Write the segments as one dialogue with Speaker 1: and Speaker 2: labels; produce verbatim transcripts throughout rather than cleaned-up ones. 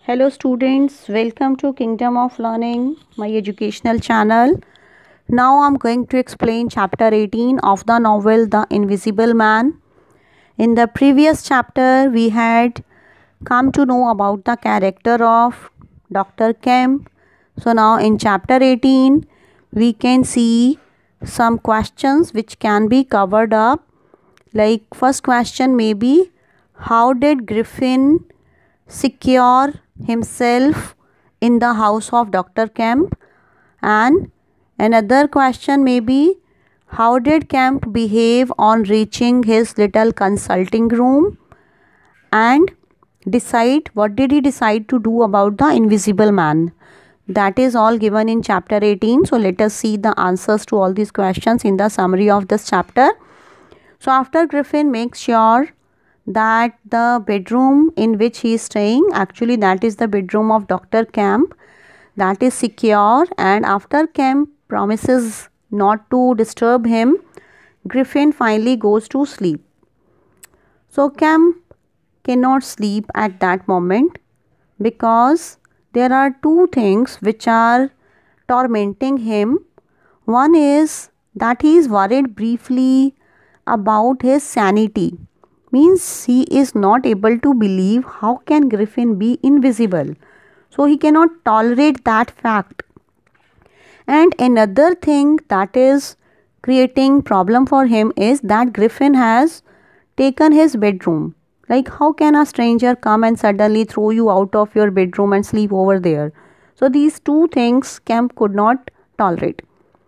Speaker 1: Hello students, welcome to Kingdom of Learning, my educational channel. Now I'm going to explain chapter eighteen of the novel The Invisible Man. In the previous chapter, we had come to know about the character of Doctor Kemp. So now in chapter eighteen, we can see some questions which can be covered up. Like first question may be, how did Griffin secure himself in the house of Doctor Kemp? And another question may be, how did Kemp behave on reaching his little consulting room? And decide what did he decide to do about the invisible man? That is all given in chapter eighteen. So let us see the answers to all these questions in the summary of this chapter. So after Griffin makes sure that the bedroom in which he is staying, actually that is the bedroom of Doctor Kemp, that is secure, and after Kemp promises not to disturb him, Griffin finally goes to sleep. So Kemp cannot sleep at that moment because there are two things which are tormenting him. One is that he is worried briefly about his sanity. Means he is not able to believe how can Griffin be invisible. So he cannot tolerate that fact. And another thing that is creating problem for him is that Griffin has taken his bedroom. Like how can a stranger come and suddenly throw you out of your bedroom and sleep over there? So these two things Kemp could not tolerate.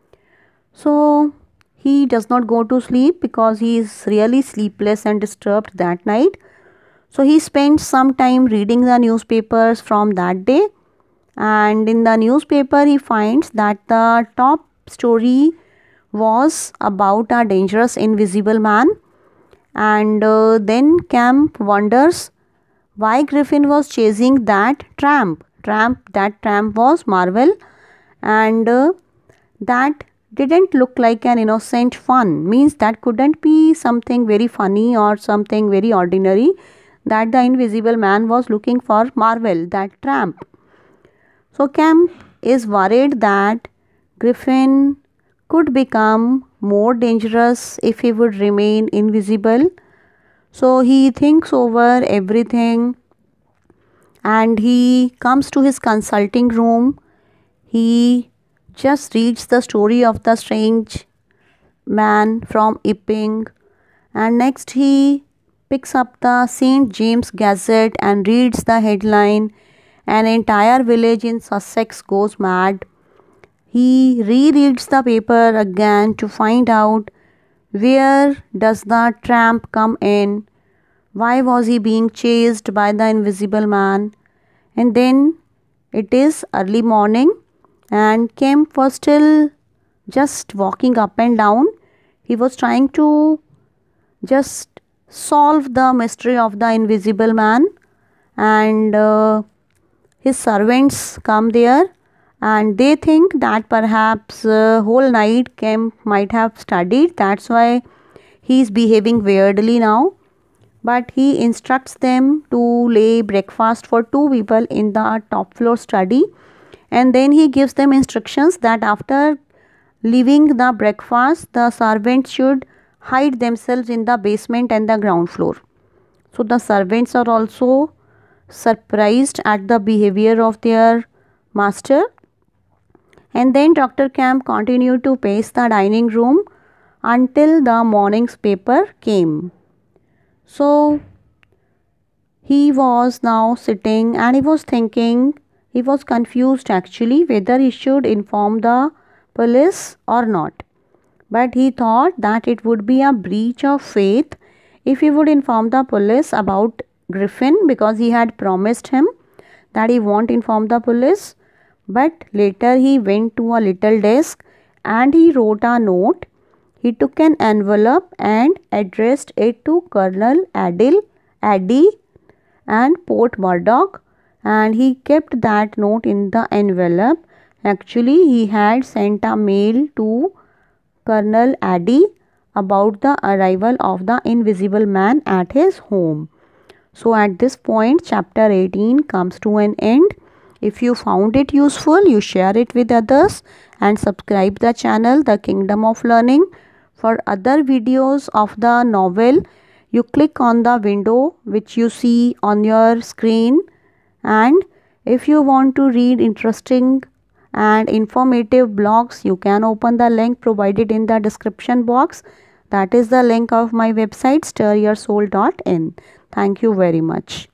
Speaker 1: So he does not go to sleep because he is really sleepless and disturbed that night. So he spends some time reading the newspapers from that day, and in the newspaper he finds that the top story was about a dangerous invisible man. And uh, then Kemp wonders why Griffin was chasing that tramp. Tramp, that tramp was Marvel, and uh, that didn't look like an innocent fun. Means that couldn't be something very funny or something very ordinary, that the invisible man was looking for Marvel, that tramp. So Kemp is worried that Griffin could become more dangerous if he would remain invisible. So he thinks over everything and he comes to his consulting room. He just reads the story of the strange man from Epping, and next he picks up the Saint James Gazette and reads the headline, an entire village in Sussex goes mad. He rereads the paper again to find out where does the tramp come in, why was he being chased by the invisible man. And then it is early morning and Kemp was still just walking up and down. He was trying to just solve the mystery of the invisible man, and uh, his servants come there and they think that perhaps uh, whole night Kemp might have studied, that's why he is behaving weirdly now. But he instructs them to lay breakfast for two people in the top floor study, and then he gives them instructions that after leaving the breakfast, the servants should hide themselves in the basement and the ground floor. So the servants are also surprised at the behavior of their master. And then Doctor Kemp continued to pace the dining room until the morning's paper came. So he was now sitting and he was thinking, he was confused actually whether he should inform the police or not. But he thought that it would be a breach of faith if he would inform the police about Griffin, because he had promised him that he won't inform the police. But later he went to a little desk and he wrote a note. He took an envelope and addressed it to Colonel Adil, Addy and Port Murdoch, and he kept that note in the envelope. Actually, he had sent a mail to Colonel Addy about the arrival of the invisible man at his home. So at this point, chapter eighteen comes to an end. If you found it useful, you share it with others and subscribe the channel The Kingdom of Learning. For other videos of the novel, you click on the window which you see on your screen, and if you want to read interesting and informative blogs, you can open the link provided in the description box. That is the link of my website stir your soul dot in. Thank you very much.